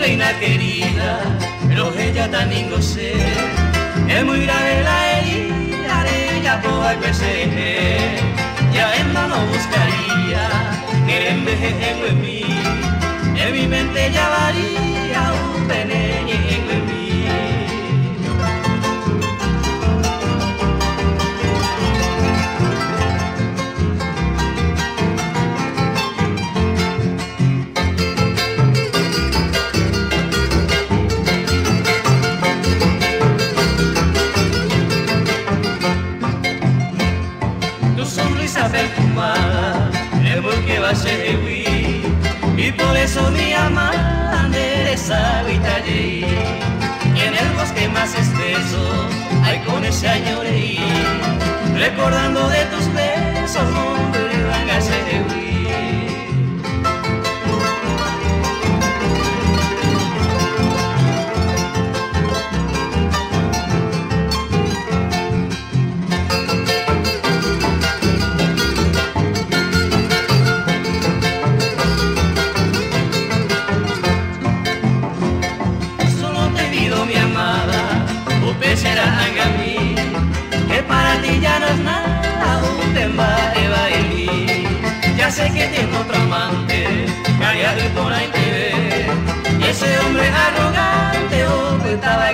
reina querida, pero ella también lo sé. Es muy grave la herida de ella por el PSG. Ya en vano buscaría que envejezco en mí. En mi mente ya varía un peneño en mí. Perfumada, el bosque va a ser huir, y por eso mi amada de esa vitallí. Y en el bosque más espeso, ay con ese año reír, recordando de tus besos, hombre, van a ser huir. Será a mí, que para ti ya no es nada, un tema de baile. Ya sé que tiene otro amante, callado y por ahí te ve, y ese hombre arrogante, oh, estaba